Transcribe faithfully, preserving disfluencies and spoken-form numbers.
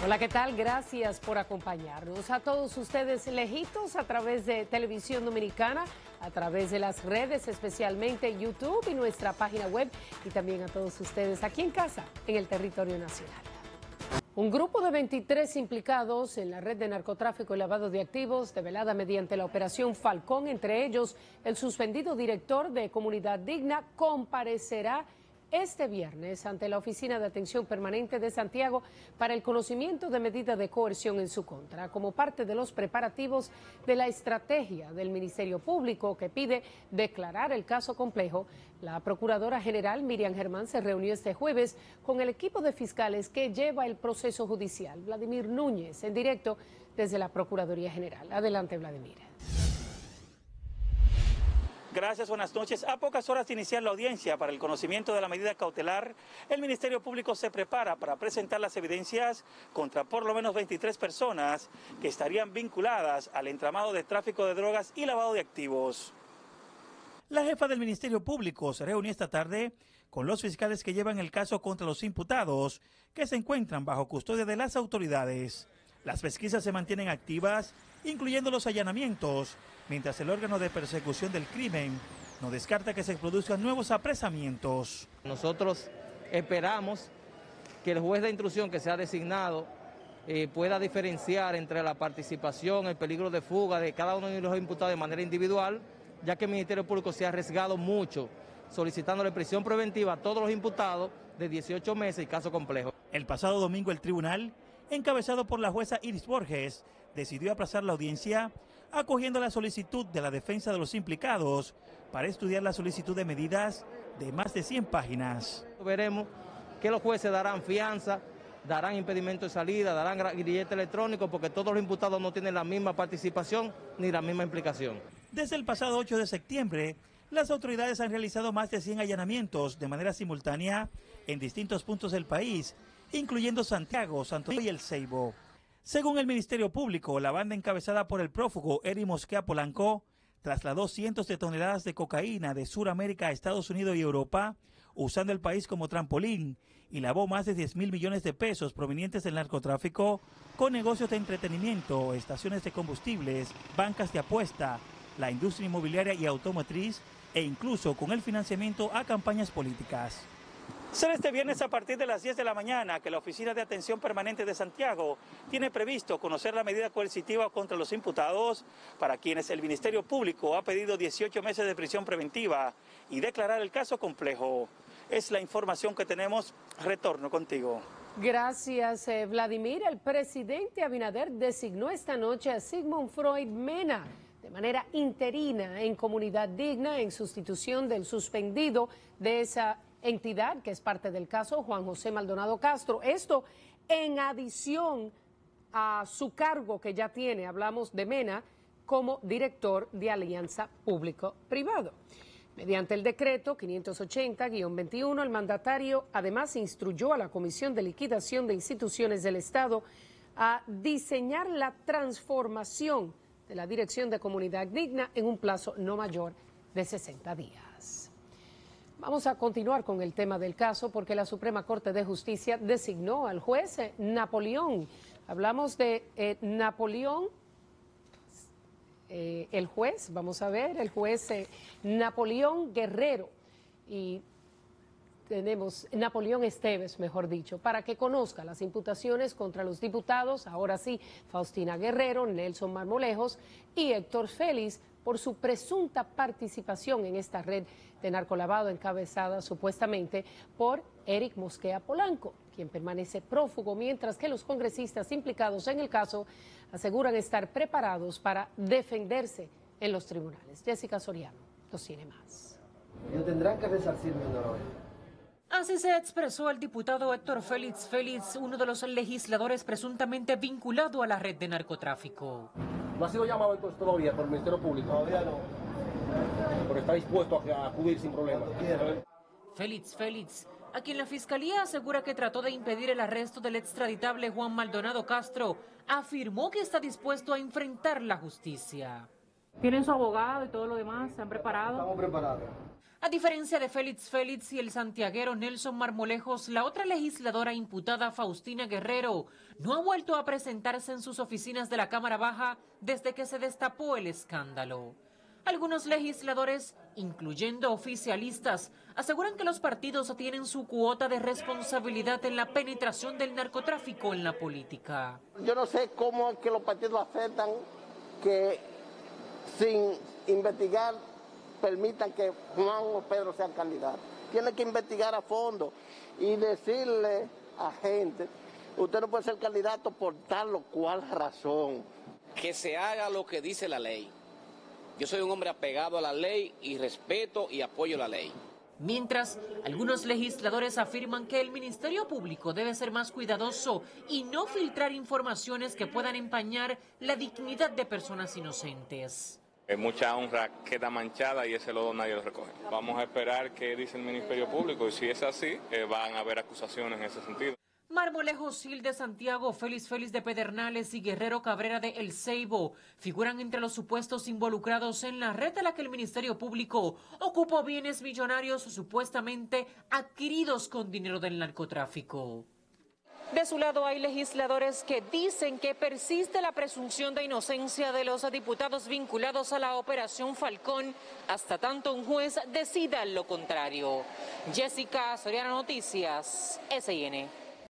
Hola, ¿qué tal? Gracias por acompañarnos. A todos ustedes lejitos a través de Televisión Dominicana, a través de las redes, especialmente YouTube y nuestra página web, y también a todos ustedes aquí en casa, en el territorio nacional. Un grupo de veintitrés implicados en la red de narcotráfico y lavado de activos, develada mediante la Operación Falcón, entre ellos el suspendido director de Comunidad Digna, comparecerá este viernes ante la Oficina de Atención Permanente de Santiago para el conocimiento de medidas de coerción en su contra, como parte de los preparativos de la estrategia del Ministerio Público que pide declarar el caso complejo. La Procuradora General Miriam Germán se reunió este jueves con el equipo de fiscales que lleva el proceso judicial. Vladimir Núñez, en directo desde la Procuraduría General. Adelante, Vladimir. Gracias, buenas noches. A pocas horas de iniciar la audiencia para el conocimiento de la medida cautelar, el Ministerio Público se prepara para presentar las evidencias contra por lo menos veintitrés personas que estarían vinculadas al entramado de tráfico de drogas y lavado de activos. La jefa del Ministerio Público se reunió esta tarde con los fiscales que llevan el caso contra los imputados que se encuentran bajo custodia de las autoridades. Las pesquisas se mantienen activas, incluyendo los allanamientos, mientras el órgano de persecución del crimen no descarta que se produzcan nuevos apresamientos. Nosotros esperamos que el juez de instrucción que se ha designado eh, pueda diferenciar entre la participación, el peligro de fuga de cada uno de los imputados de manera individual, ya que el Ministerio Público se ha arriesgado mucho solicitándole prisión preventiva a todos los imputados de dieciocho meses y caso complejo. El pasado domingo el tribunal, encabezado por la jueza Iris Borges, decidió aplazar la audiencia, acogiendo la solicitud de la defensa de los implicados para estudiar la solicitud de medidas de más de cien páginas. Veremos que los jueces darán fianza, darán impedimento de salida, darán grillete electrónico, porque todos los imputados no tienen la misma participación ni la misma implicación. Desde el pasado ocho de septiembre, las autoridades han realizado más de cien allanamientos de manera simultánea en distintos puntos del país, incluyendo Santiago, Santo Domingo y El Ceibo. Según el Ministerio Público, la banda encabezada por el prófugo Eric Mosquea Polanco trasladó cientos de toneladas de cocaína de Sudamérica a Estados Unidos y Europa, usando el país como trampolín, y lavó más de diez mil millones de pesos provenientes del narcotráfico con negocios de entretenimiento, estaciones de combustibles, bancas de apuesta, la industria inmobiliaria y automotriz, e incluso con el financiamiento a campañas políticas. Será este viernes a partir de las diez de la mañana que la Oficina de Atención Permanente de Santiago tiene previsto conocer la medida coercitiva contra los imputados, para quienes el Ministerio Público ha pedido dieciocho meses de prisión preventiva y declarar el caso complejo. Es la información que tenemos. Retorno contigo. Gracias, eh, Vladimir. El presidente Abinader designó esta noche a Sigmund Freud Mena de manera interina en Comunidad Digna en sustitución del suspendido de esa entidad, que es parte del caso, Juan José Maldonado Castro. Esto en adición a su cargo que ya tiene, hablamos de Mena, como director de Alianza Público-Privado. Mediante el decreto quinientos ochenta guión veintiuno, el mandatario además instruyó a la Comisión de Liquidación de Instituciones del Estado a diseñar la transformación de la Dirección de Comunidad Digna en un plazo no mayor de sesenta días. Vamos a continuar con el tema del caso porque la Suprema Corte de Justicia designó al juez eh, Napoleón. Hablamos de eh, Napoleón, eh, el juez, vamos a ver, el juez eh, Napoleón Guerrero, y tenemos Napoleón Esteves, mejor dicho, para que conozca las imputaciones contra los diputados, ahora sí, Faustina Guerrero, Nelson Marmolejos y Héctor Félix, por su presunta participación en esta red de narcolavado encabezada supuestamente por Eric Mosquea Polanco, quien permanece prófugo, mientras que los congresistas implicados en el caso aseguran estar preparados para defenderse en los tribunales. Jessica Soriano nos tiene más. Ellos tendrán que resarcir mi dolor. Así se expresó el diputado Héctor Félix Félix, uno de los legisladores presuntamente vinculado a la red de narcotráfico. ¿No ha sido llamado entonces todavía por el Ministerio Público? Todavía no. Pero está dispuesto a acudir sin problema. Félix Félix, a quien la Fiscalía asegura que trató de impedir el arresto del extraditable Juan Maldonado Castro, afirmó que está dispuesto a enfrentar la justicia. ¿Tienen su abogado y todo lo demás? ¿Se han preparado? Estamos preparados. A diferencia de Félix Félix y el santiaguero Nelson Marmolejos, la otra legisladora imputada, Faustina Guerrero, no ha vuelto a presentarse en sus oficinas de la Cámara Baja desde que se destapó el escándalo. Algunos legisladores, incluyendo oficialistas, aseguran que los partidos tienen su cuota de responsabilidad en la penetración del narcotráfico en la política. Yo no sé cómo es que los partidos aceptan que sin investigar permitan que Juan o Pedro sean candidatos. Tiene que investigar a fondo y decirle a gente, usted no puede ser candidato por tal o cual razón. Que se haga lo que dice la ley. Yo soy un hombre apegado a la ley y respeto y apoyo la ley. Mientras, algunos legisladores afirman que el Ministerio Público debe ser más cuidadoso y no filtrar informaciones que puedan empañar la dignidad de personas inocentes. Mucha honra queda manchada y ese lodo nadie lo recoge. Vamos a esperar qué dice el Ministerio Público y si es así, eh, van a haber acusaciones en ese sentido. Marmolejos Gil de Santiago, Félix Félix de Pedernales y Guerrero Cabrera de El Ceibo figuran entre los supuestos involucrados en la red a la que el Ministerio Público ocupó bienes millonarios supuestamente adquiridos con dinero del narcotráfico. De su lado hay legisladores que dicen que persiste la presunción de inocencia de los diputados vinculados a la Operación Falcón hasta tanto un juez decida lo contrario. Jessica Soriano, Noticias, S I N.